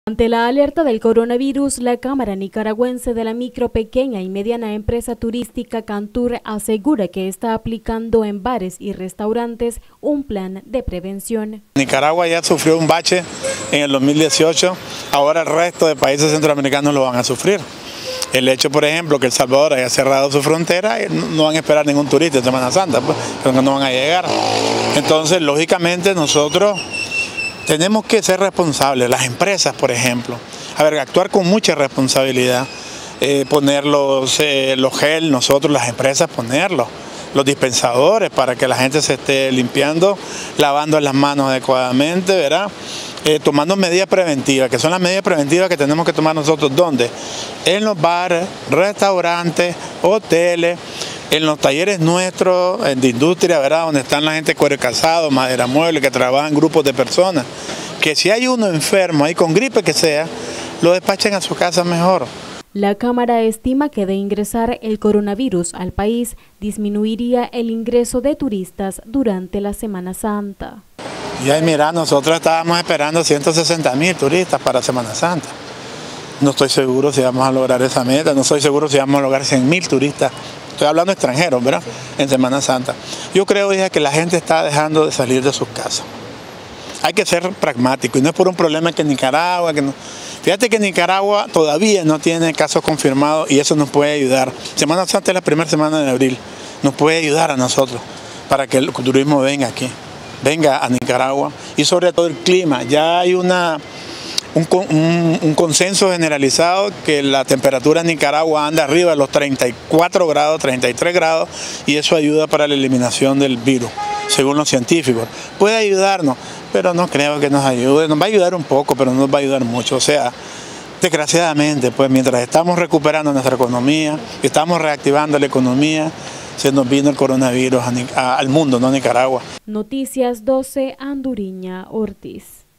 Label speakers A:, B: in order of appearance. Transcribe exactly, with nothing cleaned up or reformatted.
A: Ante la alerta del coronavirus, la Cámara Nicaragüense de la Micro, Pequeña y Mediana Empresa Turística Cantur asegura que está aplicando en bares y restaurantes un plan de prevención.
B: Nicaragua ya sufrió un bache en el dos mil dieciocho, ahora el resto de países centroamericanos lo van a sufrir. El hecho, por ejemplo, que El Salvador haya cerrado su frontera, no van a esperar ningún turista en Semana Santa, pues, porque no van a llegar. Entonces, lógicamente, nosotros tenemos que ser responsables, las empresas, por ejemplo, a ver, actuar con mucha responsabilidad, eh, poner los, eh, los gel, nosotros las empresas ponerlos, los dispensadores para que la gente se esté limpiando, lavando las manos adecuadamente, ¿verdad? Eh, tomando medidas preventivas, que son las medidas preventivas que tenemos que tomar nosotros, ¿dónde? En los bares, restaurantes, hoteles, en los talleres nuestros de industria, ¿verdad? Donde están la gente cuero calzado, madera mueble, que trabajan grupos de personas, que si hay uno enfermo ahí con gripe que sea, lo despachen a su casa mejor.
A: La Cámara estima que de ingresar el coronavirus al país, disminuiría el ingreso de turistas durante la Semana Santa.
B: Y ahí mira, nosotros estábamos esperando ciento sesenta mil turistas para Semana Santa. No estoy seguro si vamos a lograr esa meta, no estoy seguro si vamos a lograr cien mil turistas. Estoy hablando de extranjeros, ¿verdad? En Semana Santa. Yo creo, hija, que la gente está dejando de salir de sus casas. Hay que ser pragmático y no es por un problema que Nicaragua, que no. Fíjate que Nicaragua todavía no tiene casos confirmados y eso nos puede ayudar. Semana Santa es la primera semana de abril, nos puede ayudar a nosotros para que el turismo venga aquí, venga a Nicaragua y sobre todo el clima. Ya hay una, un, un, un consenso generalizado que la temperatura en Nicaragua anda arriba de los treinta y cuatro grados, treinta y tres grados y eso ayuda para la eliminación del virus, según los científicos. Puede ayudarnos, pero no creo que nos ayude, nos va a ayudar un poco, pero no nos va a ayudar mucho. O sea, desgraciadamente, pues mientras estamos recuperando nuestra economía, estamos reactivando la economía, se nos vino el coronavirus a, a, al mundo, no a Nicaragua.
A: Noticias doce, Anduriña Ortiz.